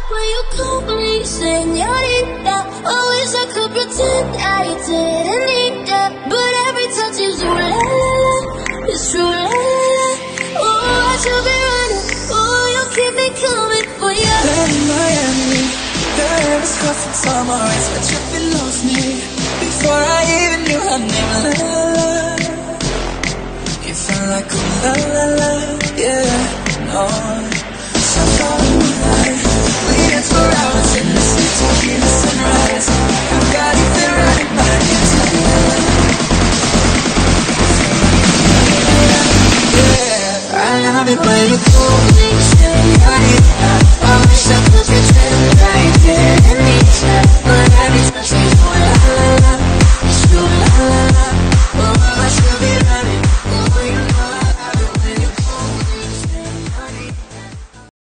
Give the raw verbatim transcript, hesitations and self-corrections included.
when you call me señorita. Always I could pretend I didn't need that, but every touch is ooh la la la, it's true la la la. Oh, I should be running, oh, you keep me coming for you. Then in Miami, the air was hot from summer rays, but you lost me before I even knew her name. La la la, you felt like ooh la la la, yeah, no.